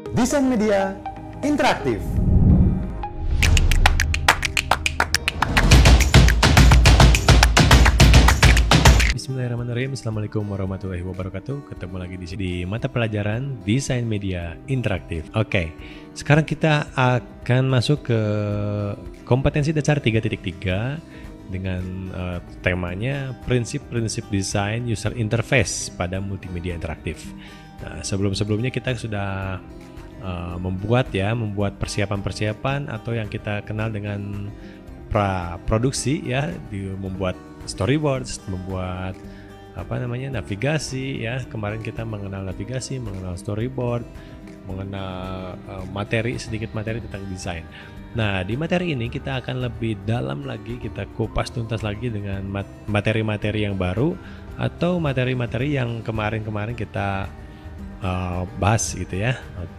Desain Media Interaktif. Bismillahirrahmanirrahim. Assalamualaikum warahmatullahi wabarakatuh. Ketemu lagi di mata pelajaran Desain Media Interaktif. Oke, sekarang kita akan masuk ke kompetensi dasar 3.3 dengan temanya prinsip-prinsip desain user interface pada multimedia interaktif. Nah, sebelumnya kita sudah membuat persiapan-persiapan atau yang kita kenal dengan pra-produksi ya, membuat storyboards, membuat navigasi ya. Kemarin kita mengenal navigasi, mengenal storyboard, mengenal sedikit materi tentang desain. Nah, di materi ini kita akan lebih dalam lagi, kita kupas tuntas lagi dengan materi-materi yang baru atau materi-materi yang kemarin kita bahas gitu ya.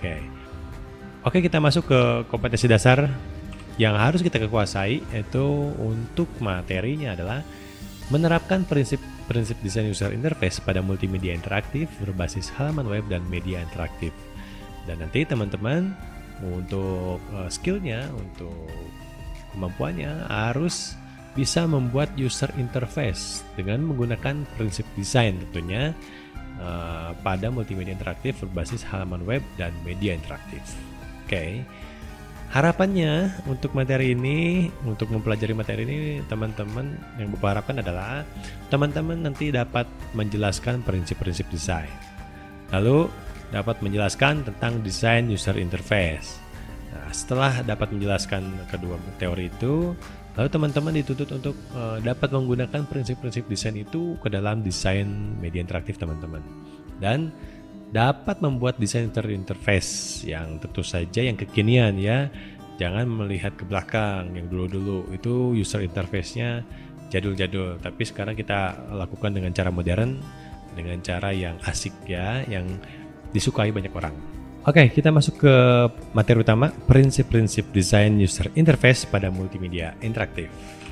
Oke, kita masuk ke kompetensi dasar yang harus kita kuasai, yaitu untuk materinya adalah menerapkan prinsip desain user interface pada multimedia interaktif berbasis halaman web dan media interaktif. Dan nanti teman-teman untuk skillnya, untuk kemampuannya harus bisa membuat user interface dengan menggunakan prinsip desain tentunya pada multimedia interaktif berbasis halaman web dan media interaktif. Oke. Harapannya untuk materi ini, untuk mempelajari materi ini, teman-teman yang Bapak harapkan adalah teman-teman nanti dapat menjelaskan prinsip-prinsip desain. Lalu dapat menjelaskan tentang desain user interface. Nah, setelah dapat menjelaskan kedua teori itu, lalu teman-teman dituntut untuk dapat menggunakan prinsip-prinsip desain itu ke dalam desain media interaktif teman-teman. Dan dapat membuat desain user interface yang tentu saja yang kekinian ya. Jangan melihat ke belakang yang dulu-dulu, itu user interface-nya jadul-jadul. Tapi sekarang kita lakukan dengan cara modern, dengan cara yang asik ya, yang disukai banyak orang. Oke, kita masuk ke materi utama, prinsip-prinsip desain user interface pada multimedia interaktif.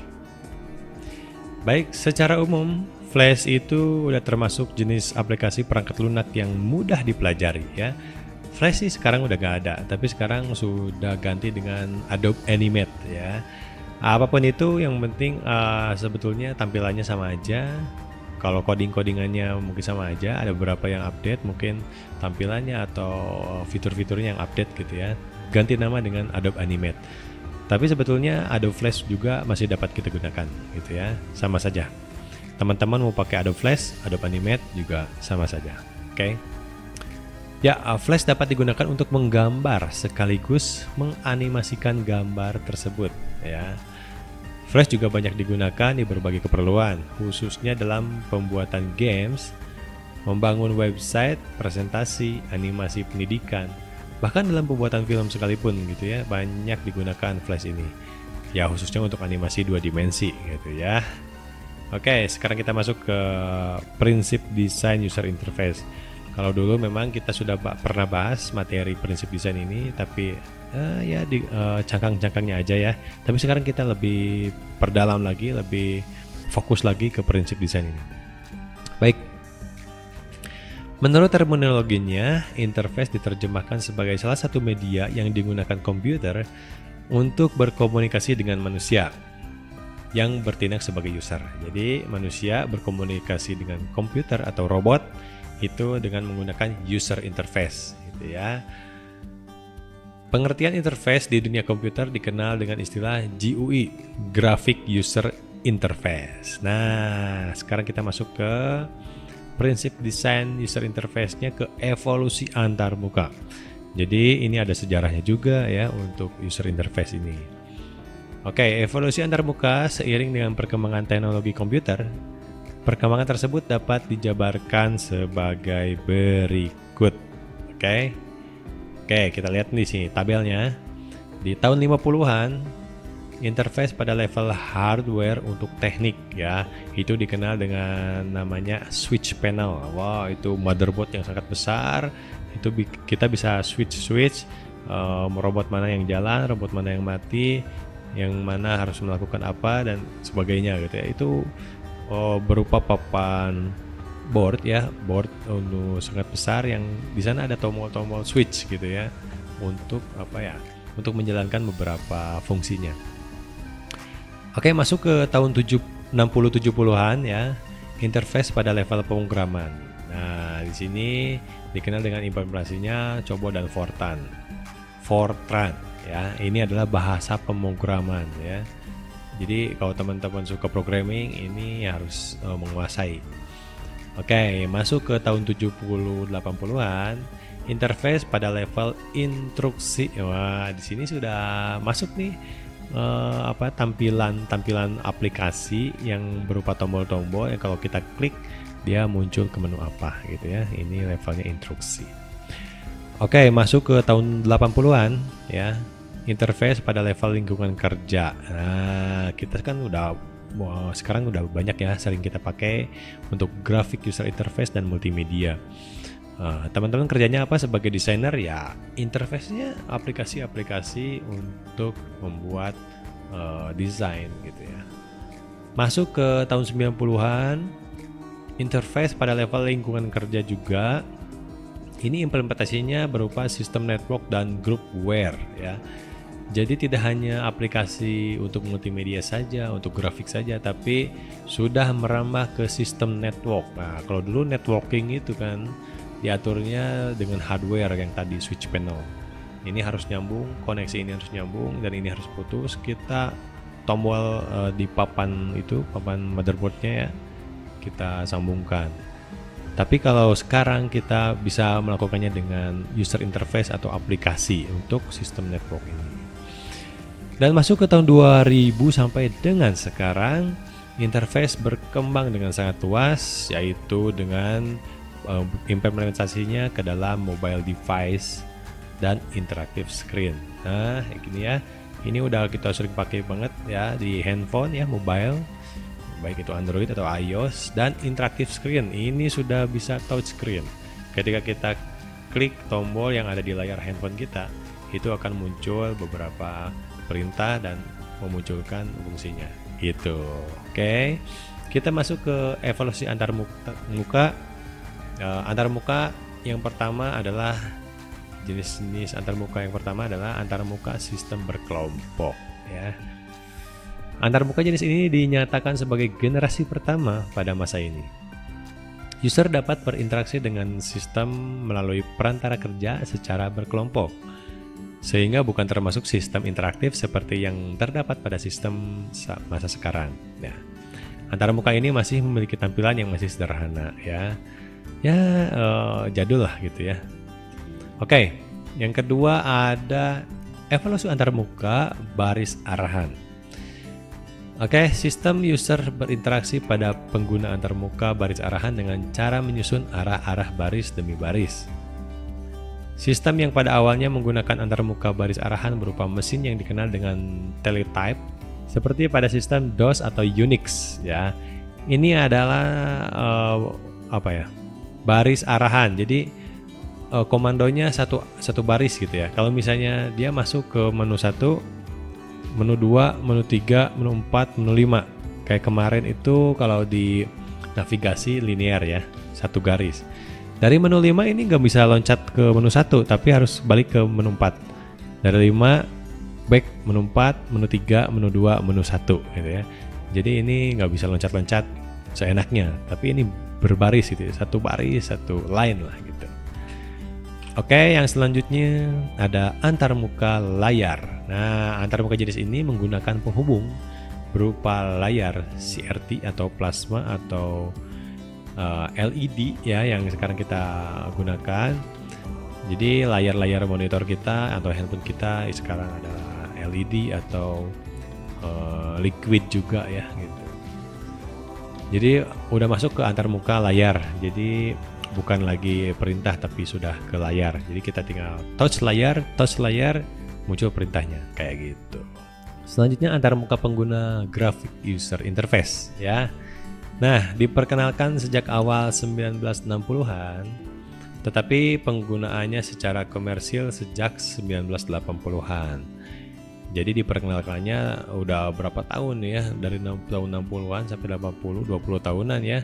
Baik, secara umum Flash itu udah termasuk jenis aplikasi perangkat lunak yang mudah dipelajari ya. Flash sih sekarang udah gak ada, tapi sekarang sudah ganti dengan Adobe Animate ya. Apapun itu, yang penting sebetulnya tampilannya sama aja. Kalau codingannya mungkin sama aja, ada beberapa yang update mungkin tampilannya atau fitur-fiturnya yang update gitu ya. Ganti nama dengan Adobe Animate. Tapi sebetulnya Adobe Flash juga masih dapat kita gunakan gitu ya, sama saja. Teman-teman mau pakai Adobe Flash, Adobe Animate juga sama saja. Oke. Ya, Flash dapat digunakan untuk menggambar sekaligus menganimasikan gambar tersebut ya. Flash juga banyak digunakan di berbagai keperluan, khususnya dalam pembuatan games, membangun website, presentasi, animasi pendidikan, bahkan dalam pembuatan film sekalipun gitu ya, banyak digunakan Flash ini. Ya, khususnya untuk animasi 2 dimensi gitu ya. Oke, sekarang kita masuk ke prinsip desain user interface. Kalau dulu memang kita sudah pernah bahas materi prinsip desain ini, tapi di cangkang-cangkangnya aja ya. Tapi sekarang kita lebih perdalam lagi, lebih fokus lagi ke prinsip desain ini. Baik. Menurut terminologinya, interface diterjemahkan sebagai salah satu media yang digunakan komputer untuk berkomunikasi dengan manusia yang bertindak sebagai user. Jadi manusia berkomunikasi dengan komputer atau robot itu dengan menggunakan user interface gitu ya. Pengertian interface di dunia komputer dikenal dengan istilah GUI, Graphic User Interface. Nah, sekarang kita masuk ke prinsip desain user interface-nya, ke evolusi antarmuka. Jadi ini ada sejarahnya juga ya untuk user interface ini. Oke, evolusi antarmuka seiring dengan perkembangan teknologi komputer. Perkembangan tersebut dapat dijabarkan sebagai berikut. Oke, kita lihat di sini tabelnya. Di tahun 50-an, interface pada level hardware untuk teknik ya, itu dikenal dengan namanya switch panel. Wow, itu motherboard yang sangat besar. Itu kita bisa switch robot mana yang jalan, robot mana yang mati, yang mana harus melakukan apa dan sebagainya gitu ya. Itu berupa papan board ya, board sangat besar yang di sana ada tombol-tombol switch gitu ya untuk untuk menjalankan beberapa fungsinya. Oke, masuk ke tahun 60-70-an ya, interface pada level pemrograman. Nah, di sini dikenal dengan implementasinya Cobo dan Fortran ya. Ini adalah bahasa pemrograman ya. Jadi kalau teman-teman suka programming ini harus menguasai. Oke, masuk ke tahun 70-80-an, interface pada level instruksi. Wah, di sini sudah masuk nih tampilan aplikasi yang berupa tombol-tombol yang kalau kita klik dia muncul ke menu apa gitu ya. Ini levelnya instruksi. Oke, masuk ke tahun 80-an ya, interface pada level lingkungan kerja. Nah, kita kan sekarang udah banyak ya sering kita pakai untuk graphic user interface dan multimedia. Teman-teman kerjanya apa sebagai desainer ya, interface-nya aplikasi-aplikasi untuk membuat desain gitu ya. Masuk ke tahun 90-an, interface pada level lingkungan kerja juga. Ini implementasinya berupa sistem network dan groupware ya. Jadi tidak hanya aplikasi untuk multimedia saja, untuk grafik saja, tapi sudah merambah ke sistem network. Nah, kalau dulu networking itu kan diaturnya dengan hardware yang tadi switch panel. Ini harus nyambung, koneksi ini harus nyambung, dan ini harus putus. Kita tombol di papan motherboardnya ya, kita sambungkan. Tapi kalau sekarang kita bisa melakukannya dengan user interface atau aplikasi untuk sistem network ini. Dan masuk ke tahun 2000 sampai dengan sekarang, interface berkembang dengan sangat luas, yaitu dengan implementasinya ke dalam mobile device dan interactive screen. Nah, gini ya, ini udah kita sering pakai banget ya di handphone ya, mobile, baik itu Android atau iOS. Dan interactive screen ini sudah bisa touch screen. Ketika kita klik tombol yang ada di layar handphone kita, itu akan muncul beberapa perintah dan memunculkan fungsinya gitu. Oke, kita masuk ke evolusi antarmuka. Antarmuka yang pertama adalah jenis antarmuka yang pertama adalah antarmuka sistem berkelompok ya. Antarmuka jenis ini dinyatakan sebagai generasi pertama pada masa ini. User dapat berinteraksi dengan sistem melalui perantara kerja secara berkelompok, sehingga bukan termasuk sistem interaktif seperti yang terdapat pada sistem masa sekarang. Nah, antarmuka ini masih memiliki tampilan yang masih sederhana ya, jadul lah gitu ya. Oke, yang kedua ada evolusi antarmuka baris arahan. Oke, sistem user berinteraksi pada pengguna antarmuka baris arahan dengan cara menyusun arah-arah baris demi baris. Sistem yang pada awalnya menggunakan antarmuka baris arahan berupa mesin yang dikenal dengan teletype, seperti pada sistem DOS atau Unix ya. Ini adalah baris arahan. Jadi komandonya satu baris gitu ya. Kalau misalnya dia masuk ke menu 1, menu 2, menu 3, menu 4, menu 5. Kayak kemarin itu kalau di navigasi linear ya, satu garis. Dari menu 5 ini nggak bisa loncat ke menu 1, tapi harus balik ke menu 4. Dari 5 back menu 4, menu 3, menu 2, menu 1 gitu ya. Jadi ini nggak bisa loncat-loncat seenaknya, tapi ini berbaris gitu ya, satu baris, satu line lah gitu. Oke, yang selanjutnya ada antarmuka layar. Nah, antarmuka jenis ini menggunakan penghubung berupa layar CRT atau plasma atau LED ya yang sekarang kita gunakan. Jadi layar-layar monitor kita atau handphone kita sekarang ada LED atau liquid juga ya gitu. Jadi udah masuk ke antarmuka layar. Jadi bukan lagi perintah tapi sudah ke layar. Jadi kita tinggal touch layar muncul perintahnya kayak gitu. Selanjutnya antarmuka pengguna graphic user interface ya. Nah, diperkenalkan sejak awal 1960-an, tetapi penggunaannya secara komersil sejak 1980-an. Jadi diperkenalkannya udah berapa tahun ya, dari tahun 60-an sampai 80, 20 tahunan ya.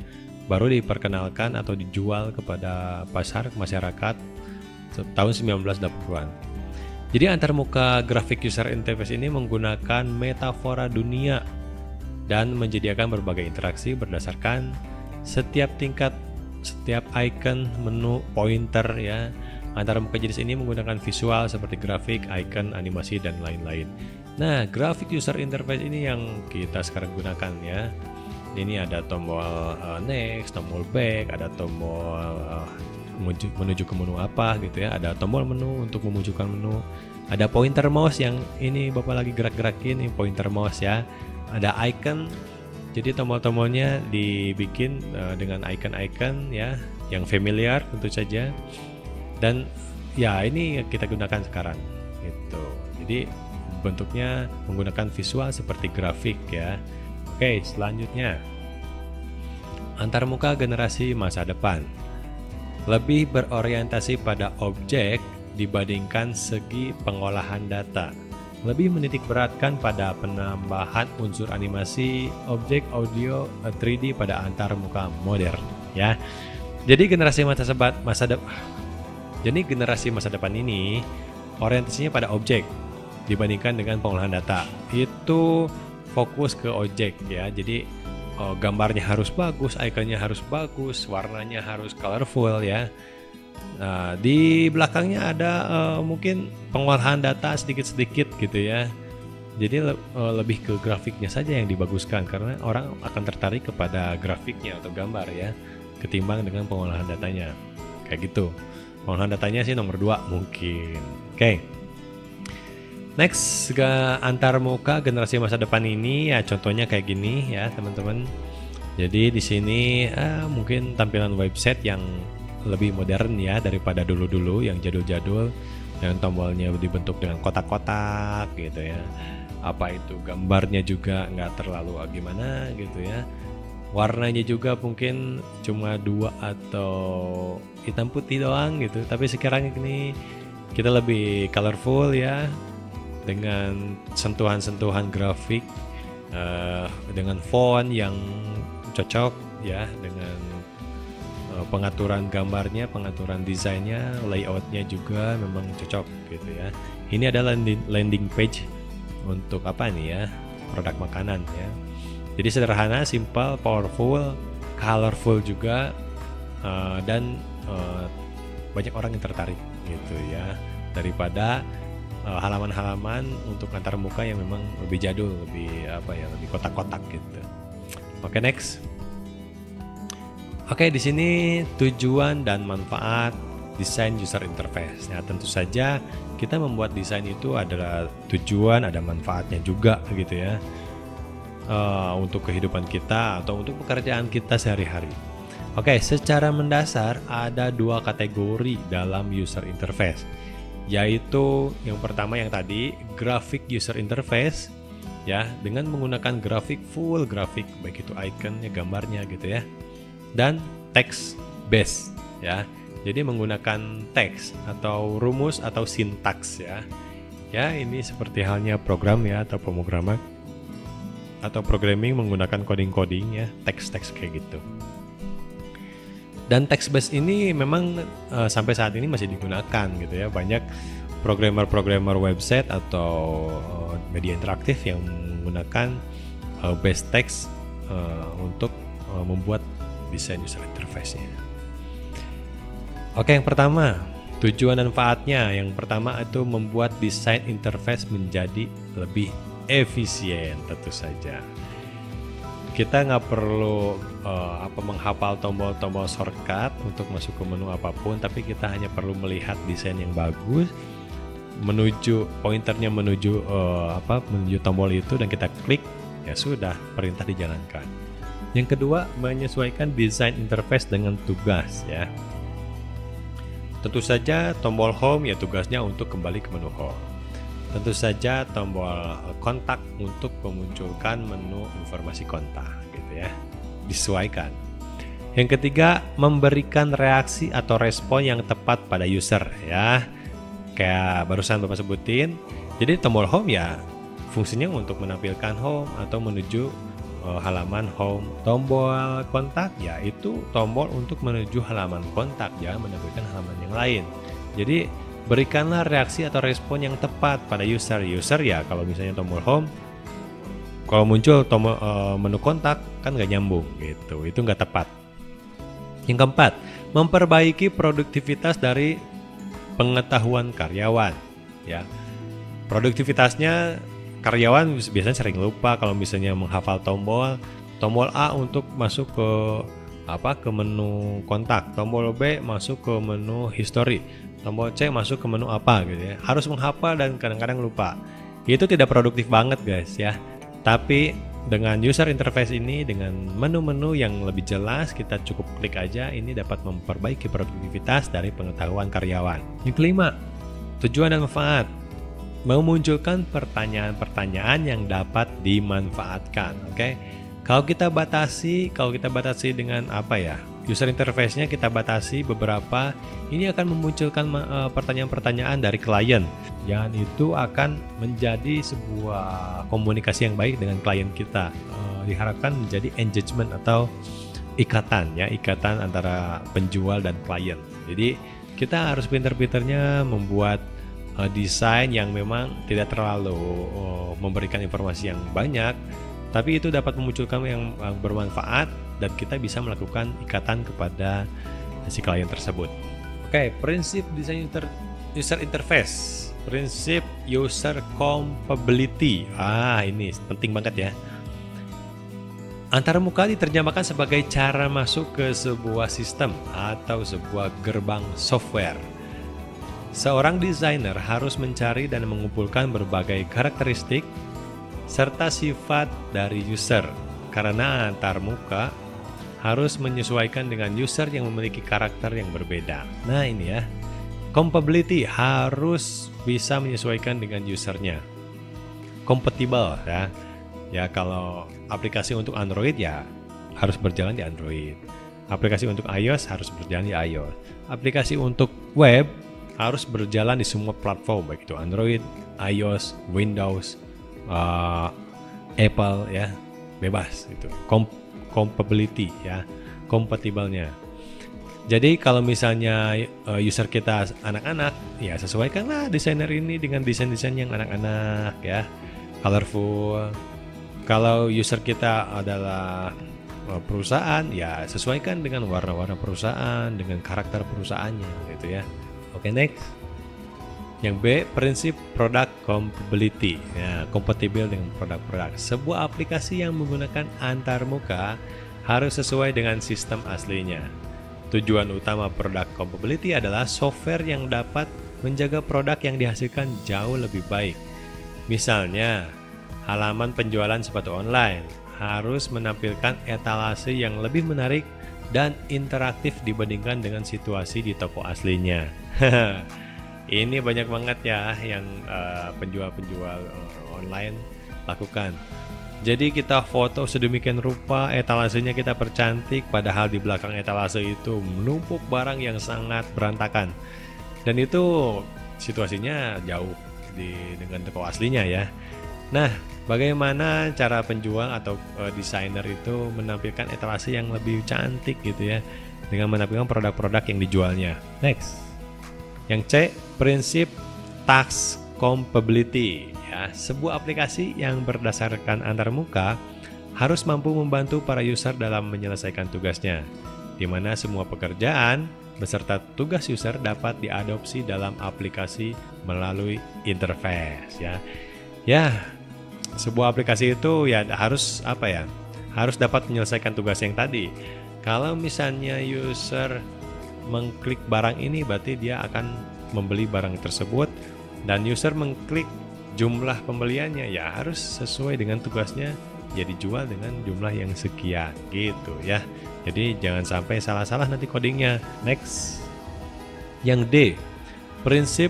baru diperkenalkan atau dijual kepada pasar masyarakat tahun 1980-an. Jadi antarmuka grafik user interface ini menggunakan metafora dunia dan menyediakan berbagai interaksi berdasarkan setiap tingkat, setiap icon, menu, pointer ya. Antarmuka jenis ini menggunakan visual seperti grafik, icon, animasi, dan lain-lain. Nah, grafik user interface ini yang kita sekarang gunakan ya. Ini ada tombol next, tombol back, ada tombol menuju ke menu apa gitu ya. Ada tombol menu untuk memunculkan menu. Ada pointer mouse yang ini Bapak lagi gerak-gerakin, ini pointer mouse ya. Ada icon. Jadi tombol-tombolnya dibikin dengan icon-icon ya yang familiar tentu saja. Dan ya ini kita gunakan sekarang gitu. Jadi bentuknya menggunakan visual seperti grafik ya. Oke, selanjutnya antarmuka generasi masa depan lebih berorientasi pada objek dibandingkan segi pengolahan data. Lebih menitik beratkan pada penambahan unsur animasi, objek audio 3D pada antarmuka modern ya. Jadi generasi masa depan ini orientasinya pada objek dibandingkan dengan pengolahan data. Itu fokus ke objek ya. Jadi gambarnya harus bagus, ikonnya harus bagus, warnanya harus colorful ya. Nah, di belakangnya ada mungkin pengolahan data sedikit-sedikit gitu ya. Jadi lebih ke grafiknya saja yang dibaguskan karena orang akan tertarik kepada grafiknya atau gambar ya ketimbang dengan pengolahan datanya. Kayak gitu. Pengolahan datanya sih nomor 2 mungkin. Oke. Next, antarmuka generasi masa depan ini ya contohnya kayak gini ya teman-teman. Jadi di sini mungkin tampilan website yang lebih modern ya daripada dulu-dulu yang jadul-jadul yang tombolnya dibentuk dengan kotak-kotak gitu ya. Apa itu gambarnya juga nggak terlalu gimana gitu ya. Warnanya juga mungkin cuma 2 atau hitam putih doang gitu. Tapi sekarang ini kita lebih colorful ya dengan sentuhan-sentuhan grafik dengan font yang cocok ya dengan pengaturan gambarnya, pengaturan desainnya, layoutnya juga memang cocok gitu ya. Ini adalah landing page untuk apa nih ya, produk makanan ya. Jadi sederhana, simple, powerful, colorful juga dan banyak orang yang tertarik gitu ya daripada halaman-halaman untuk antarmuka yang memang lebih jadul, lebih lebih kotak-kotak gitu. Oke, next. Oke, di sini tujuan dan manfaat desain user interface. Nah, tentu saja kita membuat desain itu adalah tujuan, ada manfaatnya juga gitu ya. Untuk kehidupan kita atau untuk pekerjaan kita sehari-hari. Oke, secara mendasar ada 2 kategori dalam user interface, yaitu yang pertama yang tadi graphic user interface ya, dengan menggunakan grafik, full grafik, baik itu ikonnya, gambarnya gitu ya, dan text based ya, jadi menggunakan teks atau rumus atau sintaks ya. Ya, ini seperti halnya program ya atau pemrograman atau programming menggunakan coding-coding ya, teks-teks kayak gitu. Dan text based ini memang sampai saat ini masih digunakan gitu ya. Banyak programmer website atau media interaktif yang menggunakan base text untuk membuat desain user interface-nya. Oke, yang pertama, tujuan dan manfaatnya. Yang pertama itu membuat desain interface menjadi lebih efisien tentu saja. Kita nggak perlu menghafal tombol-tombol shortcut untuk masuk ke menu apapun, tapi kita hanya perlu melihat desain yang bagus, menuju pointernya menuju tombol itu dan kita klik, ya sudah, perintah dijalankan. Yang kedua, menyesuaikan desain interface dengan tugas ya. Tentu saja tombol home ya tugasnya untuk kembali ke menu home. Tentu saja tombol kontak untuk memunculkan menu informasi kontak gitu ya. Disesuaikan. Yang ketiga, memberikan reaksi atau respon yang tepat pada user ya. Kayak barusan Bapak sebutin. Jadi tombol home ya fungsinya untuk menampilkan home atau menuju halaman home. Tombol kontak ya itu tombol untuk menuju halaman kontak, jangan menampilkan halaman yang lain. Jadi berikanlah reaksi atau respon yang tepat pada user. User ya kalau misalnya tombol home, kalau muncul tombol menu kontak kan nggak nyambung gitu, itu nggak tepat. Yang keempat, memperbaiki produktivitas dari pengetahuan karyawan. Ya, produktivitasnya karyawan biasanya sering lupa kalau misalnya menghafal tombol A untuk masuk ke menu kontak, tombol B masuk ke menu history, tombol C masuk ke menu apa gitu ya. Harus menghafal dan kadang-kadang lupa. Itu tidak produktif banget guys ya. Tapi dengan user interface ini, dengan menu-menu yang lebih jelas, kita cukup klik aja, ini dapat memperbaiki produktivitas dari pengetahuan karyawan. Yang kelima, tujuan dan manfaat. Memunculkan pertanyaan-pertanyaan yang dapat dimanfaatkan. Oke. Kalau kita batasi dengan apa ya? User interface-nya kita batasi beberapa, ini akan memunculkan pertanyaan-pertanyaan dari klien. Yang itu akan menjadi sebuah komunikasi yang baik dengan klien kita. Diharapkan menjadi engagement atau ikatan antara penjual dan klien. Jadi kita harus pintar-pintarnya membuat desain yang memang tidak terlalu memberikan informasi yang banyak, tapi itu dapat memunculkan yang bermanfaat dan kita bisa melakukan ikatan kepada si klien tersebut. Oke, prinsip desain user interface, prinsip user compatibility. Ini penting banget ya. Antarmuka diterjemahkan sebagai cara masuk ke sebuah sistem atau sebuah gerbang software. Seorang desainer harus mencari dan mengumpulkan berbagai karakteristik serta sifat dari user, karena antarmuka harus menyesuaikan dengan user yang memiliki karakter yang berbeda. Nah ini ya, compatibility harus bisa menyesuaikan dengan usernya. Compatible ya. Ya kalau aplikasi untuk Android ya harus berjalan di Android. Aplikasi untuk iOS harus berjalan di iOS. Aplikasi untuk web harus berjalan di semua platform, baik itu Android, iOS, Windows, Apple ya, bebas itu. Compatibility ya, kompatibelnya. Jadi kalau misalnya user kita anak-anak, ya sesuaikanlah desainer ini dengan desain-desain yang anak-anak ya, colorful. Kalau user kita adalah perusahaan, ya sesuaikan dengan warna-warna perusahaan, dengan karakter perusahaannya gitu ya. Oke, next. Yang B, prinsip product compatibility. Ya, kompatibel dengan produk-produk. Sebuah aplikasi yang menggunakan antarmuka harus sesuai dengan sistem aslinya. Tujuan utama product compatibility adalah software yang dapat menjaga produk yang dihasilkan jauh lebih baik. Misalnya, halaman penjualan sepatu online harus menampilkan etalase yang lebih menarik dan interaktif dibandingkan dengan situasi di toko aslinya. Ini banyak banget ya yang penjual-penjual online lakukan. Jadi kita foto sedemikian rupa, etalasenya kita percantik, padahal di belakang etalase itu menumpuk barang yang sangat berantakan. Dan itu situasinya jauh dengan toko aslinya ya. Nah, bagaimana cara penjual atau desainer itu menampilkan etalase yang lebih cantik gitu ya, dengan menampilkan produk-produk yang dijualnya. Next. Yang C, prinsip task compatibility ya. Sebuah aplikasi yang berdasarkan antarmuka harus mampu membantu para user dalam menyelesaikan tugasnya, di mana semua pekerjaan beserta tugas user dapat diadopsi dalam aplikasi melalui interface ya. Ya, sebuah aplikasi itu ya harus apa ya? Harus dapat menyelesaikan tugas yang tadi. Kalau misalnya user mengklik barang ini, berarti dia akan membeli barang tersebut, dan user mengklik jumlah pembeliannya ya harus sesuai dengan tugasnya, jadi dijual dengan jumlah yang sekian gitu ya. Jadi jangan sampai salah-salah nanti codingnya. Next. Yang D, prinsip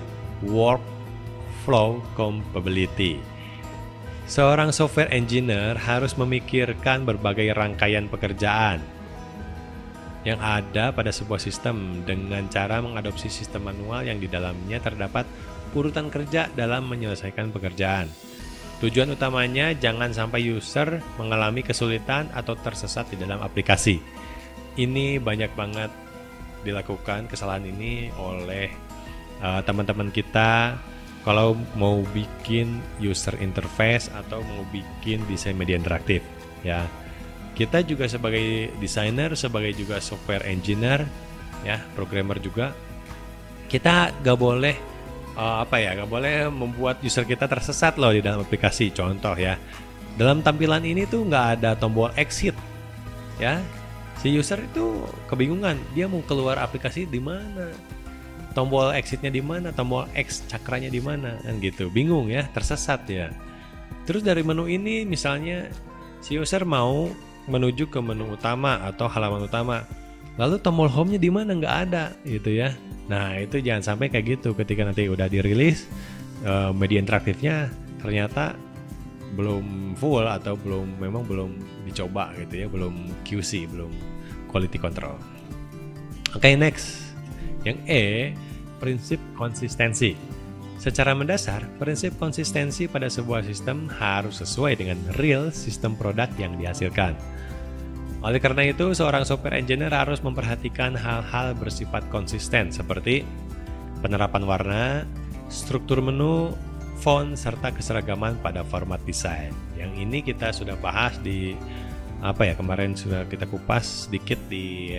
workflow compatibility. Seorang software engineer harus memikirkan berbagai rangkaian pekerjaan yang ada pada sebuah sistem dengan cara mengadopsi sistem manual yang di dalamnya terdapat urutan kerja dalam menyelesaikan pekerjaan. Tujuan utamanya jangan sampai user mengalami kesulitan atau tersesat di dalam aplikasi. Ini banyak banget dilakukan kesalahan ini oleh teman-teman kita kalau mau bikin user interface atau mau bikin desain media interaktif ya. Kita juga sebagai desainer, sebagai juga software engineer ya, programmer juga, kita gak boleh gak boleh membuat user kita tersesat loh di dalam aplikasi. Contoh ya, dalam tampilan ini tuh nggak ada tombol exit ya. Si user itu kebingungan, dia mau keluar aplikasi di mana, tombol exitnya di mana, tombol X cakranya di mana, kan gitu, bingung ya, tersesat ya. Terus dari menu ini misalnya si user mau menuju ke menu utama atau halaman utama, lalu tombol home-nya di mana, nggak ada gitu ya. Nah itu jangan sampai kayak gitu, ketika nanti udah dirilis media interaktifnya ternyata belum full atau memang belum dicoba gitu ya, belum QC, belum quality control. Oke, next. Yang E, prinsip konsistensi. Secara mendasar, prinsip konsistensi pada sebuah sistem harus sesuai dengan real sistem produk yang dihasilkan. Oleh karena itu, seorang software engineer harus memperhatikan hal-hal bersifat konsisten seperti penerapan warna, struktur menu, font, serta keseragaman pada format desain. Yang ini kita sudah bahas di kemarin sudah kita kupas sedikit di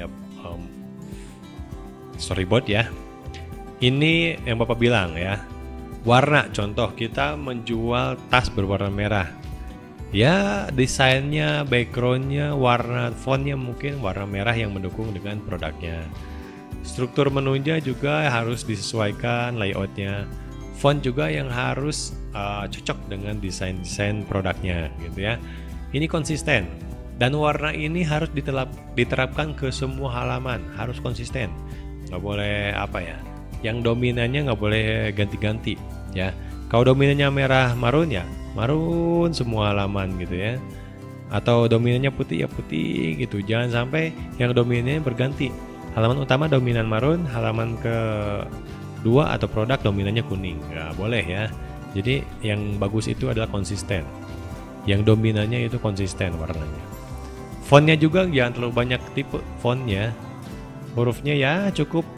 storyboard ya. Ini yang Bapak bilang ya. Warna, contoh kita menjual tas berwarna merah. Ya, desainnya, backgroundnya, warna fontnya mungkin warna merah yang mendukung dengan produknya. Struktur menunya juga harus disesuaikan, layoutnya. Font juga yang harus cocok dengan desain produknya gitu ya. Ini konsisten. Dan warna ini harus diterapkan ke semua halaman, harus konsisten. Nggak boleh yang dominannya nggak boleh ganti-ganti ya. Kalau dominannya merah marun ya marun semua halaman gitu ya, atau dominannya putih ya putih gitu. Jangan sampai yang dominannya berganti, halaman utama dominan marun, halaman kedua atau produk dominannya kuning, nggak boleh ya. Jadi yang bagus itu adalah konsisten, yang dominannya itu konsisten warnanya. Fontnya juga jangan terlalu banyak tipe fontnya, hurufnya ya cukup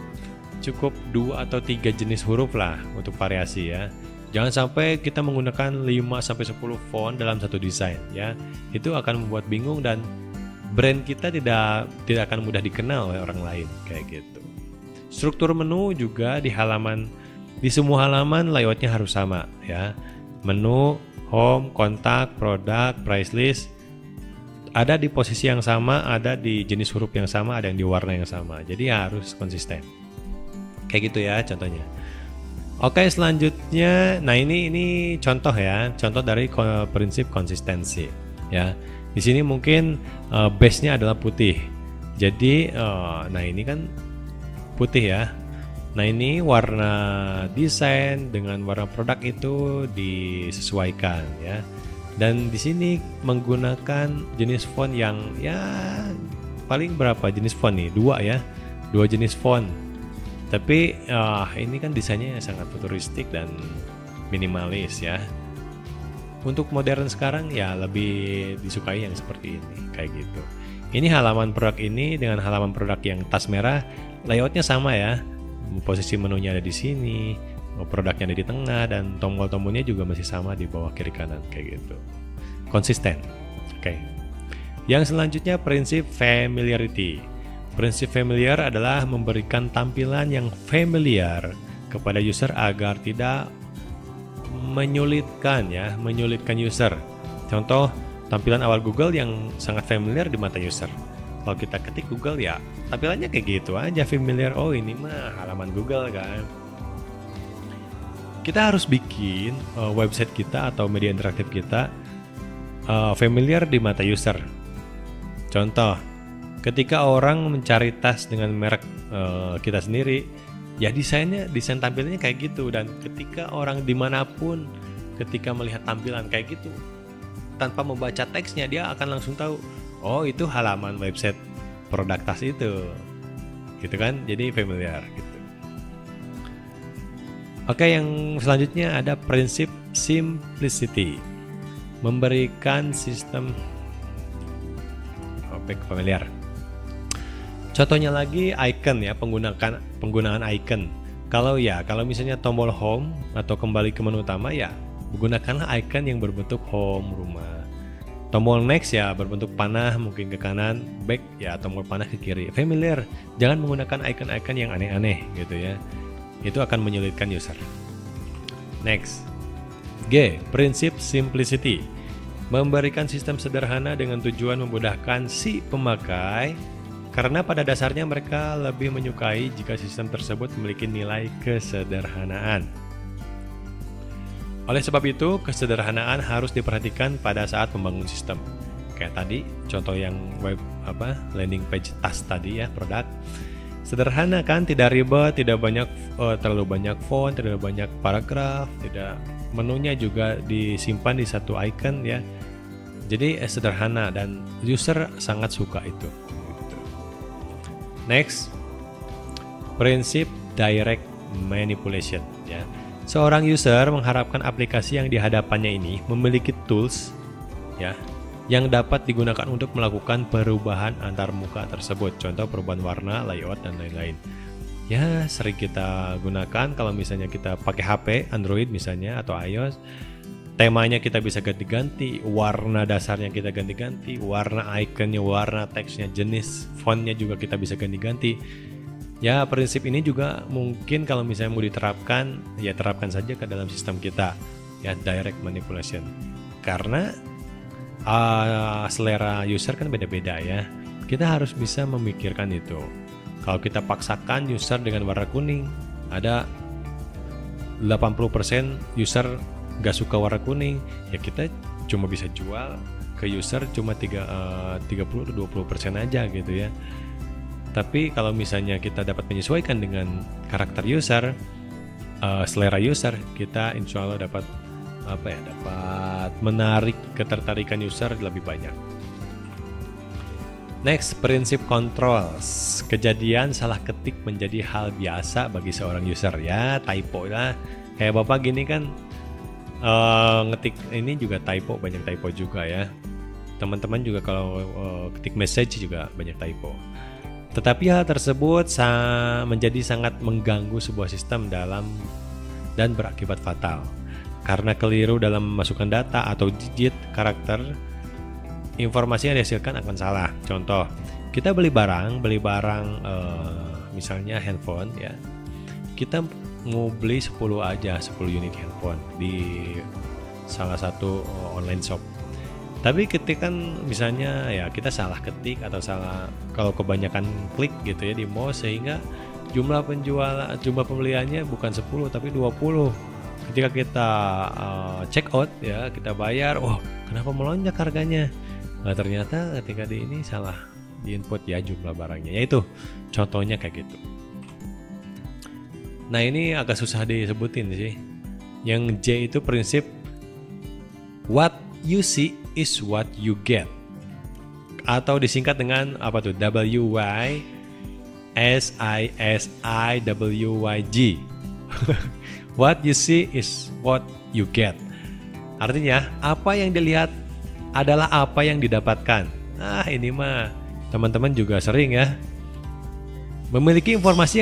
2 atau 3 jenis huruf lah untuk variasi ya. Jangan sampai kita menggunakan 5-10 font dalam satu desain ya. Itu akan membuat bingung dan brand kita tidak akan mudah dikenal oleh orang lain kayak gitu. Struktur menu juga di semua halaman layoutnya harus sama ya. Menu, home, kontak, produk, price list ada di posisi yang sama, ada di jenis huruf yang sama, ada yang di warna yang sama. Jadi harus konsisten. Kayak gitu ya contohnya. Oke, selanjutnya, nah ini contoh ya, contoh dari prinsip konsistensi ya. Di sini mungkin base-nya adalah putih. Jadi, nah ini kan putih ya. Nah ini warna desain dengan warna produk itu disesuaikan ya. Dan di sini menggunakan jenis font yang ya paling berapa jenis font nih? 2 ya, 2 jenis font. Tapi ini kan desainnya sangat futuristik dan minimalis ya. Untuk modern sekarang ya lebih disukai yang seperti ini kayak gitu. Ini halaman produk ini dengan halaman produk yang tas merah, layoutnya sama ya. Posisi menunya ada di sini, produknya ada di tengah, dan tombol-tombolnya juga masih sama di bawah kiri kanan kayak gitu. Konsisten. Oke. Yang selanjutnya prinsip familiarity. Prinsip familiar adalah memberikan tampilan yang familiar kepada user agar tidak menyulitkan user. Contoh, tampilan awal Google yang sangat familiar di mata user. Kalau kita ketik Google ya tampilannya kayak gitu aja, familiar. Oh ini mah halaman Google kan. Kita harus bikin website kita atau media interaktif kita familiar di mata user. Contoh, ketika orang mencari tas dengan merek kita sendiri, ya desain tampilannya kayak gitu. Dan ketika orang dimanapun ketika melihat tampilan kayak gitu, tanpa membaca teksnya dia akan langsung tahu, oh itu halaman website produk tas itu, gitu kan? Jadi familiar gitu. Oke, yang selanjutnya ada prinsip simplicity. memberikan sistem back familiar. Contohnya lagi icon ya, penggunaan icon. Kalau misalnya tombol home atau kembali ke menu utama ya, gunakanlah icon yang berbentuk home rumah. Tombol next ya berbentuk panah mungkin ke kanan, back ya tombol panah ke kiri. Familiar, jangan menggunakan icon-icon yang aneh-aneh gitu ya. Itu akan menyulitkan user. Next. G. Prinsip simplicity. Memberikan sistem sederhana dengan tujuan memudahkan si pemakai, karena pada dasarnya mereka lebih menyukai jika sistem tersebut memiliki nilai kesederhanaan. Oleh sebab itu, kesederhanaan harus diperhatikan pada saat membangun sistem. Kayak tadi, contoh yang landing page task tadi ya, produk. Sederhana kan, tidak ribet, tidak terlalu banyak font, tidak banyak paragraf, tidak menunya juga disimpan di satu icon ya. Jadi sederhana dan user sangat suka itu. Next, prinsip direct manipulation ya. Seorang user mengharapkan aplikasi yang dihadapannya ini memiliki tools ya yang dapat digunakan untuk melakukan perubahan antar muka tersebut. Contoh perubahan warna, layout dan lain-lain. Ya, sering kita gunakan kalau misalnya kita pakai HP Android misalnya atau iOS. Temanya kita bisa ganti-ganti, warna dasarnya kita ganti-ganti, warna ikonnya, warna teksnya, jenis fontnya juga kita bisa ganti-ganti. Ya, prinsip ini juga mungkin kalau misalnya mau diterapkan, ya terapkan saja ke dalam sistem kita, ya direct manipulation. Karena selera user kan beda-beda ya. Kita harus bisa memikirkan itu. Kalau kita paksakan user dengan warna kuning, ada 80% user gak suka warna kuning, ya kita cuma bisa jual ke user cuma 30-20% aja gitu ya. Tapi kalau misalnya kita dapat menyesuaikan dengan karakter user, selera user, kita insya Allah dapat dapat menarik ketertarikan user lebih banyak. Next, prinsip controls. Kejadian salah ketik menjadi hal biasa bagi seorang user ya, typo lah. Kayak bapak gini kan ngetik ini juga typo, banyak typo juga ya. Teman-teman juga kalau ketik message juga banyak typo. Tetapi hal tersebut menjadi sangat mengganggu sebuah sistem dan berakibat fatal. Karena keliru dalam memasukkan data atau digit karakter, informasi yang dihasilkan akan salah. Contoh, kita beli barang misalnya handphone ya. Kita mau beli 10 unit handphone di salah satu online shop. Tapi ketika misalnya ya kita salah ketik atau salah kalau kebanyakan klik gitu ya di mouse, sehingga jumlah pembeliannya bukan 10 tapi 20. Ketika kita check out ya, kita bayar, kenapa melonjak harganya? Nah, ternyata ketika ini salah di input ya jumlah barangnya. Yaitu contohnya kayak gitu. Nah, ini agak susah disebutin sih. Yang J itu prinsip what you see is what you get. Atau disingkat dengan apa tuh? WYSISIWYG. What you see is what you get. Artinya, apa yang dilihat adalah apa yang didapatkan. Nah, ini mah teman-teman juga sering ya. Memiliki informasi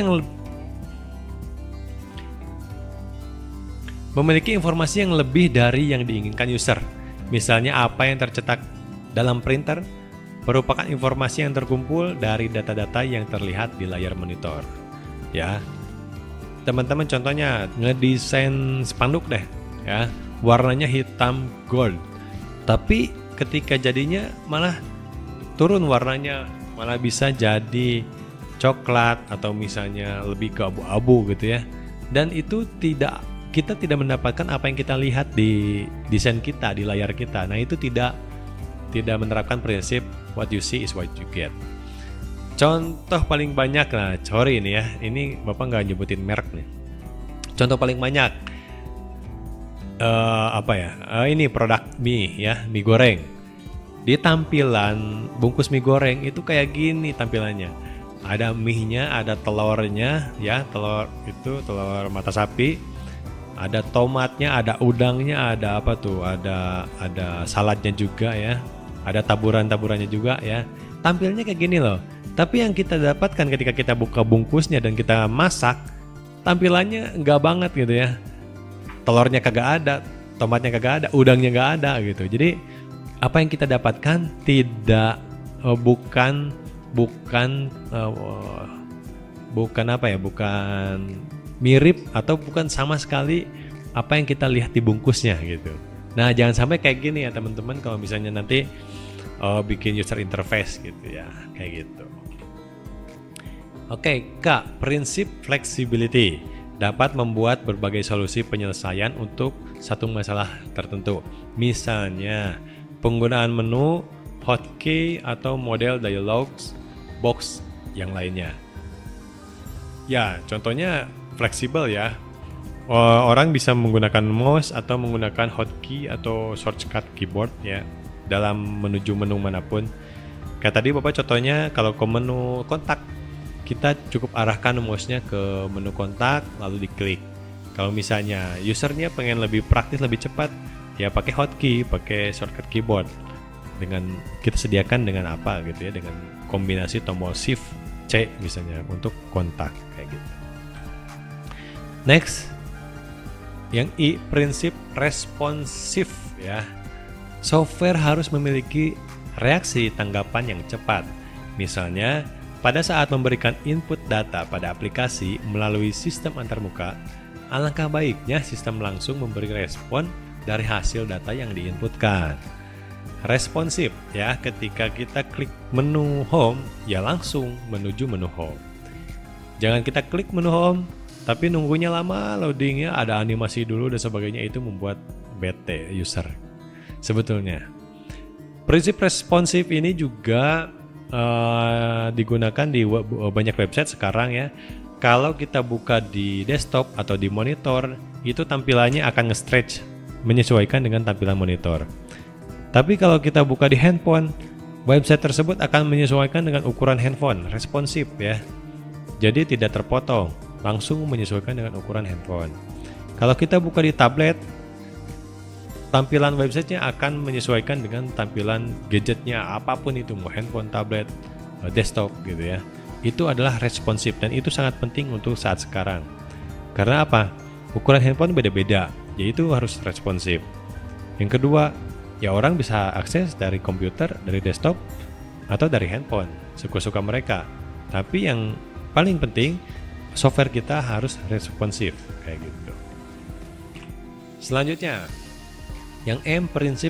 yang lebih dari yang diinginkan user. Misalnya apa yang tercetak dalam printer merupakan informasi yang terkumpul dari data-data yang terlihat di layar monitor. Ya. Teman-teman contohnya ngedesain spanduk deh, ya. Warnanya hitam gold. Tapi ketika jadinya malah turun warnanya, malah bisa jadi coklat atau misalnya lebih ke abu-abu gitu ya. Dan itu kita tidak mendapatkan apa yang kita lihat di desain kita, di layar kita. Nah, itu tidak menerapkan prinsip what you see is what you get. Contoh paling banyak, nah sorry ini ya, ini Bapak nggak nyebutin merek nih. Contoh paling banyak ini produk mie ya, mie goreng. Di tampilan bungkus mie goreng itu kayak gini tampilannya. Ada mie-nya, ada telurnya ya, telur mata sapi. Ada tomatnya, ada udangnya, ada apa tuh? Ada saladnya juga ya. Ada taburan-taburannya juga ya. Tampilnya kayak gini loh. Tapi yang kita dapatkan ketika kita buka bungkusnya dan kita masak, tampilannya enggak banget gitu ya. Telurnya kagak ada, tomatnya kagak ada, udangnya nggak ada gitu. Jadi apa yang kita dapatkan tidak bukan mirip atau bukan sama sekali apa yang kita lihat di bungkusnya gitu. Nah, jangan sampai kayak gini ya teman-teman kalau misalnya nanti bikin user interface gitu ya, kayak gitu. Oke, K, prinsip flexibility dapat membuat berbagai solusi penyelesaian untuk satu masalah tertentu. Misalnya, penggunaan menu, hotkey, atau model dialogs box yang lainnya. Ya, contohnya fleksibel ya. Orang bisa menggunakan mouse atau menggunakan hotkey atau shortcut keyboard ya dalam menuju menu manapun. Kayak tadi Bapak contohnya kalau ke menu kontak, kita cukup arahkan mouse-nya ke menu kontak lalu diklik. Kalau misalnya usernya pengen lebih praktis, lebih cepat, ya pakai hotkey, pakai shortcut keyboard. Dengan kita sediakan dengan apa gitu ya, dengan kombinasi tombol Shift C misalnya untuk kontak kayak gitu. Next, yang I, prinsip responsif ya. Software harus memiliki reaksi tanggapan yang cepat. Misalnya, pada saat memberikan input data pada aplikasi melalui sistem antarmuka, alangkah baiknya sistem langsung memberi respon dari hasil data yang diinputkan. Responsif ya, ketika kita klik menu home, ya langsung menuju menu home. Jangan kita klik menu home, tapi nunggunya lama, loadingnya ada animasi dulu dan sebagainya, itu membuat bete user. Sebetulnya, prinsip responsif ini juga digunakan di banyak website sekarang ya. Kalau kita buka di desktop atau di monitor, itu tampilannya akan nge-stretch menyesuaikan dengan tampilan monitor. Tapi kalau kita buka di handphone, website tersebut akan menyesuaikan dengan ukuran handphone, responsif ya. Jadi tidak terpotong, langsung menyesuaikan dengan ukuran handphone. Kalau kita buka di tablet, tampilan websitenya akan menyesuaikan dengan tampilan gadgetnya, apapun itu, mau handphone, tablet, desktop gitu ya. Itu adalah responsif dan itu sangat penting untuk saat sekarang. Karena apa? Ukuran handphone beda-beda, yaitu harus responsif. Yang kedua, ya orang bisa akses dari komputer, dari desktop, atau dari handphone, suka-suka mereka. Tapi yang paling penting, software kita harus responsif kayak gitu. Selanjutnya, yang M, prinsip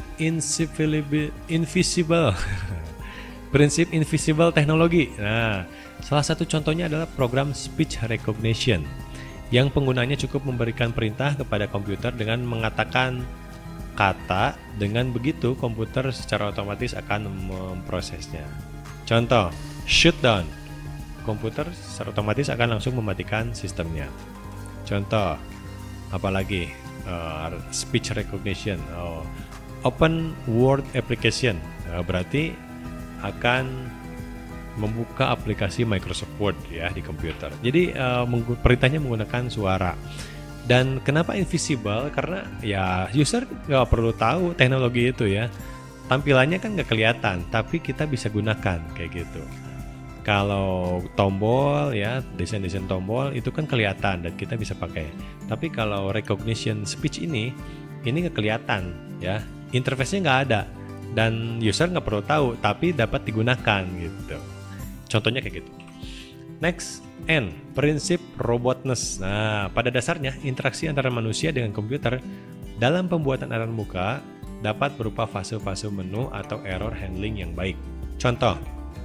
invisible. Prinsip invisible teknologi. Nah, salah satu contohnya adalah program speech recognition yang penggunanya cukup memberikan perintah kepada komputer dengan mengatakan kata. Dengan begitu komputer secara otomatis akan memprosesnya. Contoh, shutdown. Komputer secara otomatis akan langsung mematikan sistemnya. Contoh, apalagi? Speech recognition, open word application, berarti akan membuka aplikasi Microsoft Word ya di komputer. Jadi perintahnya menggunakan suara. Dan kenapa invisible? Karena ya user nggak perlu tahu teknologi itu ya. Tampilannya kan nggak kelihatan, tapi kita bisa gunakan kayak gitu. Kalau tombol ya, desain-desain tombol itu kan kelihatan dan kita bisa pakai. Tapi kalau recognition speech ini nggak kelihatan ya, interface-nya nggak ada dan user nggak perlu tahu, tapi dapat digunakan gitu. Contohnya kayak gitu. Next, N, prinsip robotness. Nah, pada dasarnya interaksi antara manusia dengan komputer dalam pembuatan antarmuka dapat berupa fase-fase menu atau error handling yang baik. Contoh,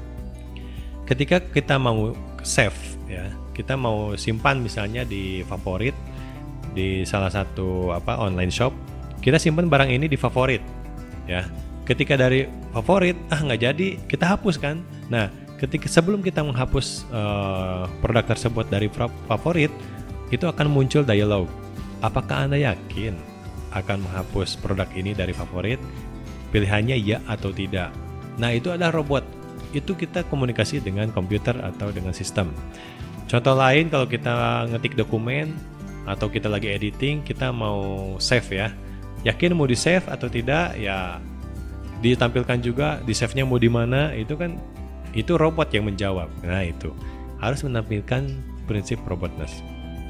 ketika kita mau save ya, kita mau simpan misalnya di favorit di salah satu online shop, kita simpan barang ini di favorit ya. Ketika dari favorit nggak jadi, kita hapus kan. Nah, ketika sebelum kita menghapus produk tersebut dari favorit, itu akan muncul dialog. Apakah Anda yakin akan menghapus produk ini dari favorit? Pilihannya ya atau tidak. Nah, itu adalah robot. Itu kita komunikasi dengan komputer atau dengan sistem. Contoh lain, kalau kita ngetik dokumen, atau kita lagi editing, kita mau save ya. Yakin mau di save atau tidak ya, ditampilkan juga di save-nya mau di mana, itu kan itu robot yang menjawab. Nah, itu harus menampilkan prinsip robotness.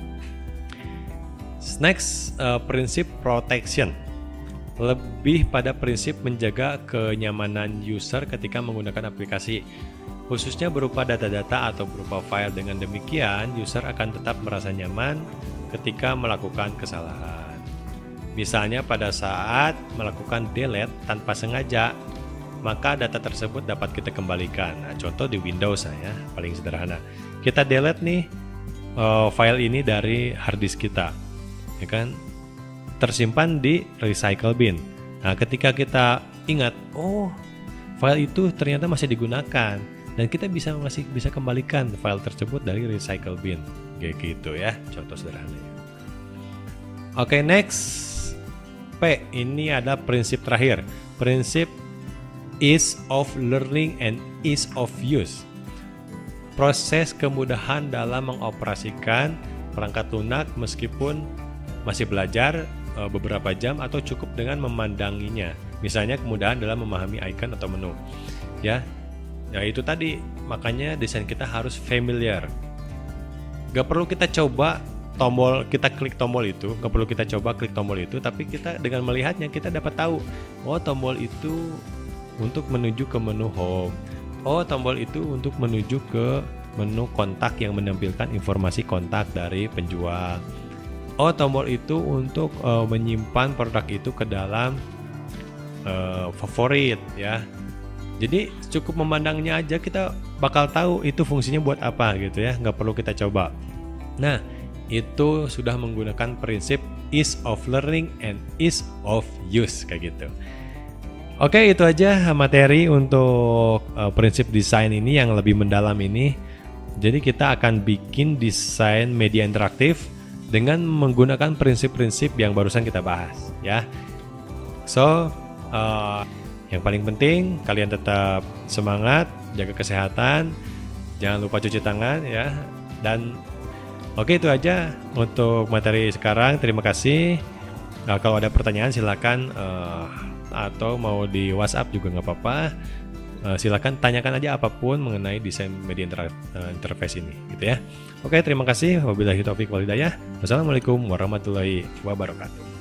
Next, prinsip protection. Lebih pada prinsip menjaga kenyamanan user ketika menggunakan aplikasi, khususnya berupa data-data atau berupa file. Dengan demikian, user akan tetap merasa nyaman ketika melakukan kesalahan. Misalnya pada saat melakukan delete tanpa sengaja, maka data tersebut dapat kita kembalikan. Nah, contoh di Windows ya, paling sederhana. Kita delete nih file ini dari hard disk kita, ya kan? Tersimpan di recycle bin. Nah, ketika kita ingat, oh, file itu ternyata masih digunakan, dan kita bisa kembalikan file tersebut dari recycle bin, kayak gitu ya, contoh sederhananya. Oke, next, P, ini ada prinsip terakhir, prinsip ease of learning and ease of use. Proses kemudahan dalam mengoperasikan perangkat lunak meskipun masih belajar beberapa jam atau cukup dengan memandanginya. Misalnya kemudahan dalam memahami icon atau menu. Ya itu tadi, makanya desain kita harus familiar. Gak perlu kita coba kita klik tombol itu, gak perlu kita coba klik tombol itu, tapi kita dengan melihatnya kita dapat tahu, oh tombol itu untuk menuju ke menu home. Oh, tombol itu untuk menuju ke menu kontak yang menampilkan informasi kontak dari penjual. Oh, tombol itu untuk menyimpan produk itu ke dalam favorit ya. Jadi cukup memandangnya aja kita bakal tahu itu fungsinya buat apa gitu ya, nggak perlu kita coba. Nah, itu sudah menggunakan prinsip ease of learning and ease of use kayak gitu. Oke, itu aja materi untuk prinsip desain ini yang lebih mendalam ini. Jadi kita akan bikin desain media interaktif dengan menggunakan prinsip-prinsip yang barusan kita bahas ya. So, yang paling penting kalian tetap semangat, jaga kesehatan, jangan lupa cuci tangan ya. Dan oke, itu aja untuk materi sekarang. Terima kasih. Kalau ada pertanyaan silakan, atau mau di WhatsApp juga nggak apa-apa. Silakan tanyakan aja apapun mengenai desain media interface ini gitu ya. Oke, terima kasih. Wabillahi taufiq wal hidayah. Wassalamualaikum warahmatullahi wabarakatuh.